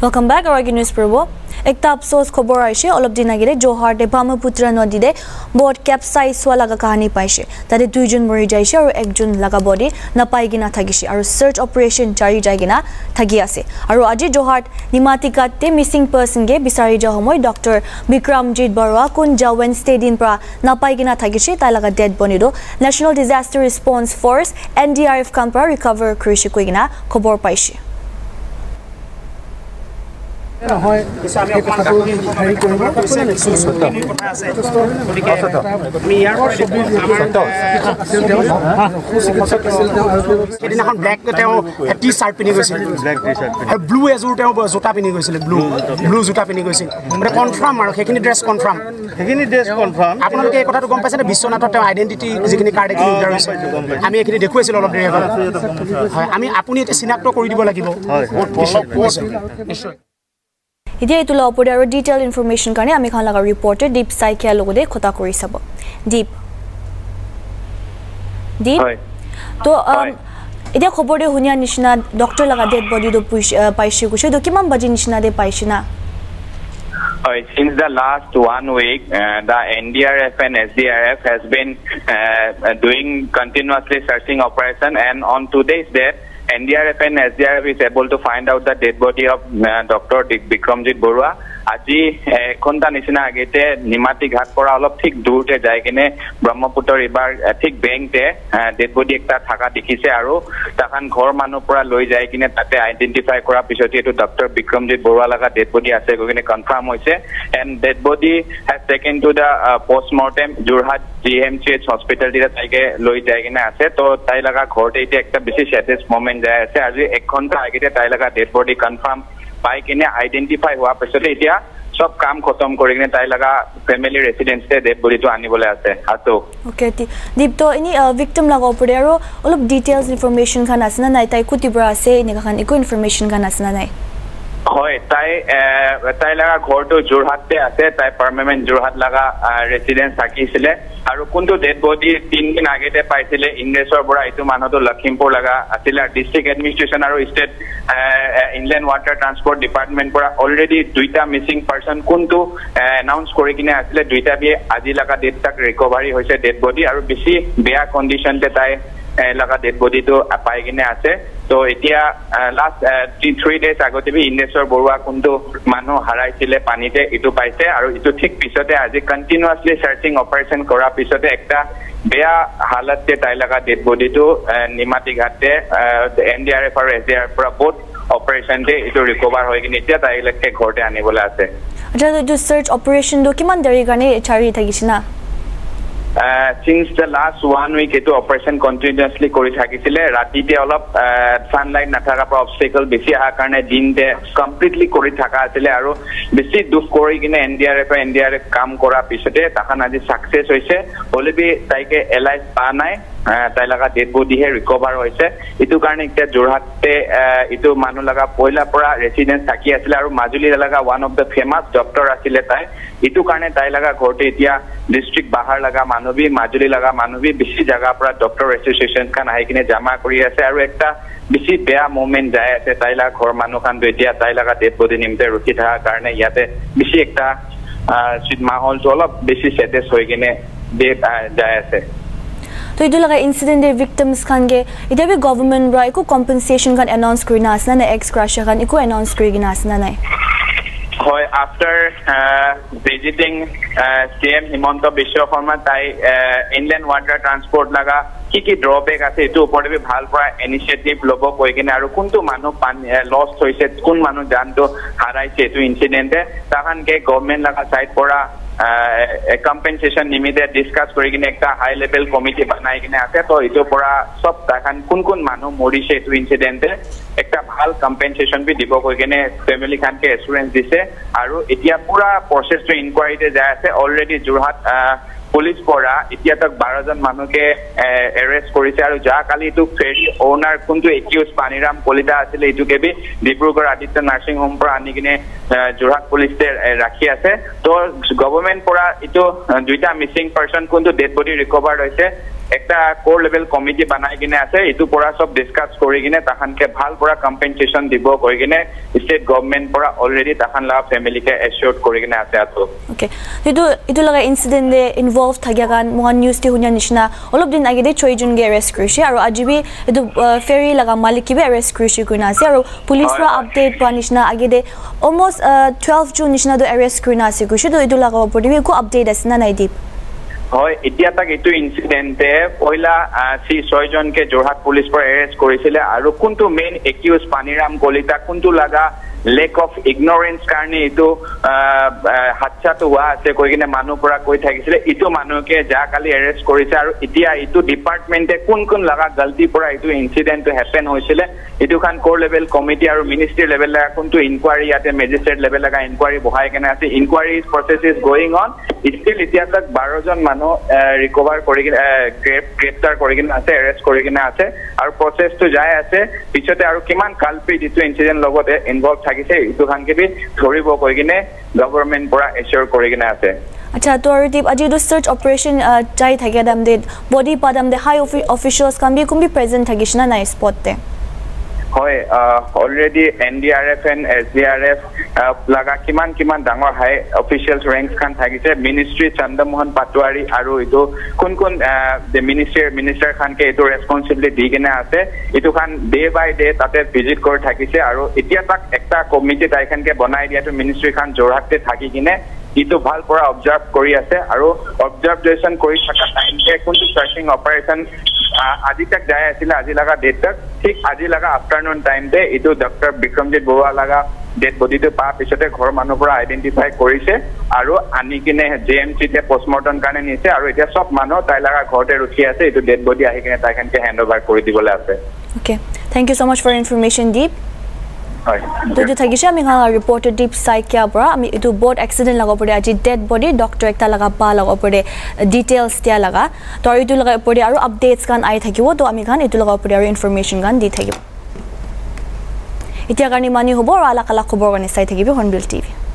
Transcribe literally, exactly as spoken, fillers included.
Welcome back our news probo. Ekta afsos khobor aise olop din agire Johar de Brahmaputra nodi de boat capsize hwa laga kahani paise tade duijon mori jaise aru ekjon laga body napai gina thagise aru search operation jari jai gina thagi ase aru aji Johar nimatika te missing person ge bisari ja homoy Doctor Bikramjit Baruah kun ja Wednesday din pra napai gina thagise tai laga dead body do National Disaster Response Force N D R F kampra recover korishi koigina khobor paise হয় আমি অকমান হেৰি কৰিব কৈছে নিশ্চয় কথা আছে গতিকে আমি ইয়াৰ সেদিনাখন ব্লেক তেওঁ টি চাৰ্ট পিন্ধি গৈছিল ব্লেক টি চাৰ্ট আৰু ব্লু এজোৰ তেওঁ জোতা পিন্ধি গৈছিল ব্লু ব্লু জোতা পিন্ধি গৈছিল মানে কনফাৰ্ম আৰু সেইখিনি ড্ৰেছ কনফাৰ্ম সেইখিনি ড্ৰেছ কনফাৰ্ম আপোনালোকে এই কথাটো গম পাইছে নে বিশ্বনাথৰ তেওঁ আইডেন্টিটি যিখিনি কাৰ্ড এখিনি উদ্ধাৰ হৈছে আমি এইখিনি দেখুৱাইছিল অলপ দেৰি আগত হয় আমি আপুনি এটা চিনাক্ত কৰি দিব লাগিব হয় নিশ্চয় Idia itula opode aru detailed information karne ami khan laga reporter Deep Saikia logode khota kori sabo Deep Deep to idia khobor de hunia nishna doctor laga dead body do paise kushe do kiman baji nishna de paishina Since the last one week, uh, the N D R F and S D R F has been uh, doing continuously searching operation, and on today's date, N D R F and S D R F is able to find out the dead body of uh, Doctor Bikramjit Baruah. আজি কোনটা নিচিনা আগেতে নিমাতি ঘাট পৰা অলপ ঠিক দূৰতে যাই কিনে ব্ৰহ্মপুত্ৰ ৰিভাৰ ঠিক বেংকতে ডেড বডি একটা থাকা দেখিছে আৰু তাখান ঘৰ মানুহ পৰা লৈ যাই কিনে তাতে আইডেন্টিফাই কৰা পিছতে এটো ডক্টৰ বিক্ৰমজিৎ বৰুৱা লগা ডেড বডি আছে গকিনে কনফাৰ্ম হৈছে and dead body has taken to the postmortem Jorhat G M C H hospital দিলে তাইকে লৈ যাই কিনে আছে তো তাই লগা ঘৰতে এতিয়া একটা বেছি সেটেস মোমেন্ট যায় আছে আজি এক ঘণ্টা আগেতে তাই লগা ডেড বডি কনফাৰ্ম পাই কিনে আইডেন্টিফাই হোৱা পিছতে এতিয়া সব কাম খতম কৰি কিনে তাই লগা ফ্যামিলি ৰেসিডেন্সতে ডেড বডিটো আনিবলৈ আছে হাতো ওকে দীপ তো ইনি ভিক্টিম লগা ওপৰে আৰু অলপ ডিটেইলস ইনফৰমেশন খান আছে না নাই তাই কুটিবৰা আছে ইনি খান একো ইনফৰমেশন খান আছে না নাই হয় তাই তাই লগা ঘৰটো যোৰহাটতে আছে তাই পাৰ্মানেন্ট যোৰহাট লগা ৰেসিডেন্স থাকিছিলে আৰু কোনটো ডেড বডি তিন দিন আগেতে পাইছিলে ইংলেছৰ পৰা এইটো মানুহটো লখিমপুৰ লগা আছিল ডিস্ট্ৰিক্ট এডমিনিষ্ট্ৰেচন আৰু state inland water transport department পৰা অলৰেডি দুইটা মিসিং পাৰ্সন কোনটো এনাউন্স কৰি কিনে আছিলে দুইটা বিয়ে আজি লগা ডেট তাক ৰিকভাৰি হৈছে ডেড বডি আৰু বেছি বেয়া কণ্ডিশনতে তাই লগা ডেড বডিটো পাই কিনে আছে তো এতিয়া লাষ্ট থ্ৰী ডেজ আগতে বি ইন্দ্ৰেশ্বৰ বৰুৱা কোনটো মানুহ হাৰাইছিলে পানীতে ইটো পাইছে আৰু ইটো ঠিক পিছতে আজি কন্টিনিউয়াসলি সাৰ্চিং অপাৰেশন কৰা পিছতে একটা বেয়া হালততে তাই লগা ডেড বডিটো নিমাতি ঘাটতে এন ডি আৰ এফ আৰু এছ ডি আৰ এফ পৰা বহুত অপাৰেশনতে ইটো ৰিকভাৰ হৈ কিনে এতিয়া তাইলৈকে ঘৰতে আনিবলৈ আছে আচ্ছা এইটো সাৰ্চ অপাৰেশন do কিমান দেৰি কাৰণে চাৰি থাকিছিনা Uh, since the last one week, it operation continuously kori thakisile. Ratite olop sunlight nathaka pra obstacle besi aha karne din de completely kori thaka asile aru besi duf kori kine N D R F N D R F kam kora pisote takhan aji success hoise hole bi taike alive pa nai তাই লগা dead body হে recover হৈছে ইটো কাৰণে এতিয়া যোৰহাটতে ইটো মানুহ লগা পয়লা পৰা ৰেসিডেন্স থাকি আছিল আৰু মাজুলী লগা one of the famous doctor আছিল তাই ইটো কাৰণে তাই লগা ঘৰতে এতিয়া ডিস্ট্ৰিক্ট বাহাৰ লগা মানুহবি মাজুলী লগা মানুহবি বেছি জায়গা পৰা ডক্টৰ এসোসিয়েশন খান আহি কিনে জমা কৰি আছে আৰু একটা বেছি বেয়া মোমেন্ট যায় আছে তাই লগা ঘৰ মানুহ খান এতিয়া তাই লগা ডেড বডি নিমতে ৰখি থকা কাৰণে ইয়াতে বেছি একটা মাহলটো অলপ বেছি সেটেস হৈ কিনে দে যায় আছে তো ইটো লগা incident de victims khan ge ita bi government ra eko compensation kan announce kurina asna na ex crash kan eko announce kurina asna nai hoy after uh, visiting uh, C M Himonto Biswa Sharma tai uh, inland water transport laga ki ki drawback ase etu opore bi bhal pora initiative lobo koi kine aru kuntu manu lost hoise kun manu janto haraise etu incident e tahan ke government laga side pora a compensation nimide discuss kori kine ekta high level committee banai kine ase to etu pora sob takan kun kun manu morise etu incident e ekta bhal compensation bi dibo koi kine family khan ke assurance dise aru etia pura process to inquiry te jai ase already Jorhat police পৰা এতিয়া তক বাৰ জন মানুহকে arrest কৰিছে আৰু যা কালি two ferry owner কোনটো accused Paniram Kalita আছিল এটুকে বি ডিব্ৰুগড় আদিত্য নাৰ্সিং হোম পৰা আনি কিনে যোৰহাট পুলিচে ৰাখি আছে তো গভৰ্নমেন্ট পৰা ইটো দুইটা মিসিং পাৰসন কোনটো ডেড বডি ৰিকভাৰ হৈছে একটা কোৰ লেভেল কমিটি বনাই কিনে আছে ইটো পৰা সব ডিসকাস কৰি কিনে তাহানকে ভাল পৰা কম্পেনসেশন দিব কৰি কিনে স্টেট গভর্নমেন্ট পৰা অলরেডি তাহান লা ফ্যামিলিকে এশিওর্ড কৰি কিনে আছে আতো ওকে ইটো ইটো লগা ইনসিডেন্ট দে ইনভলভ থাকিয়া গান মহান নিউজ তে হুনিয়া নিচিনা অলপ দিন আগে দে ছয়জন গে এৰেষ্ট কৰিছে আৰু আজিবি ইটো ফেৰি লগা মালিক কিবে এৰেষ্ট কৰিছে কইনা আছে আৰু পুলিশ পৰা আপডেট পোৱা নিচিনা আগে দে অলমোস্ট twelve জুন নিচিনা দে এৰেষ্ট কৰিনা আছে কৈছে তো ইটো লগা পডিবি কো আপডেট আছে না নাই দীপ হয় এতিয়া তাক ইটো ইনসিডেন্টে পয়লা সি ছয়জনকে যোৰহাট পুলিশ পৰা এৰেষ্ট কৰিছিলে আৰু কোনটো মেইন একিউজ পানিৰাম কলিতা কোনটো লাগা lack of ignorance karni itu hatcha to wa ase koi kine manu pura koi thakisile itu manu ke ja kali arrest korise aru itia itu department e kun kun laga galti pura itu incident to happen hoisile itu khan core level committee aru ministry level la kuntu inquiry ate magistrate level laga inquiry bohai kene ase inquiry process is going on still itia tak twelve jon manu recover kori graftar kori kine ase arrest kori kine ase aru process to jai ase pichote aru kiman culprit itu incident logote involved থাকিছে ইটো খানকে B ধৰিব কৈ কিনে government পৰা assure কৰি কিনে আছে আচ্ছা তো আৰু দীপ আজি দু সার্চ অপারেশন চাই থাকে দাম দে বডি পাদাম দে হাই অফিশিয়ালস কাম বি কুম বি প্রেজেন্ট থাকিছ না নাই স্পট তে হয় already N D R F and S D R F লাগা কিমান কিমান ডাঙৰ হাই অফিশিয়ালস ৰেংকস খান থাকিছে মিনিষ্ট্ৰি চন্দ্ৰমোহন পাটোৱাৰী আৰু ইটো কোন কোন দে মিনিষ্ট্ৰি মিনিষ্টাৰ খানকে ইটো ৰেসপন্সিবিলিটি দি কিনে আছে ইটো খান ডে বাই ডে তাতে ভিজিট কৰি থাকিছে আৰু এতিয়া তাক একটা কমিটি তাইখানকে বনাই দিয়াটো মিনিষ্ট্ৰি খান যোৰহাটতে থাকি কিনে ইটো ভাল পৰা অবজাৰ্ভ কৰি আছে আৰু অবজাৰ্ভেশন কৰি থকা টাইমতে কোনটো সার্চিং অপারেশন আজি তক যায় আছিল আজি লাগা ডেট তক ঠিক আজি লাগা আফটারনুন টাইম দে ইটো ডক্টর বিক্রমজিত বৰুৱা লাগা ডেড বডি তো পা পিছতে ঘৰ মানুহ পৰা আইডেন্টিফাই কৰিছে আৰু আনি কিনে জে এম চি তে পোস্টমৰ্টম কাৰণে নিছে আৰু এতিয়া সব মানুহ তাই লাগা ঘৰতে ৰখি আছে ইটো ডেড বডি আহি কিনে তাইখানকে হ্যান্ড ওভার কৰি দিবলৈ আছে okay thank you so much for information Dip হয় তো যে থাকিছে আমি হা ৰিপৰ্টেড ডিপ সাইকিয়া পৰা আমি ইটো বোট এক্সিডেন্ট লাগা পৰে আজি ডেড বডি ডক্টৰ একটা লাগা পা লাগা পৰে ডিটেইলস দিয়া লাগা তো ইটো লাগা পৰে আৰু আপডেটস গান আই থাকিব তো আমি গান ইটো লাগা পৰে আৰু ইনফরমেশন গান দি থাকিব এতিয়া কাৰণে মানি হ'ব আৰু আলাক আলাক খবৰ গানে চাই থাকিবি হৰ্নবিল টিভি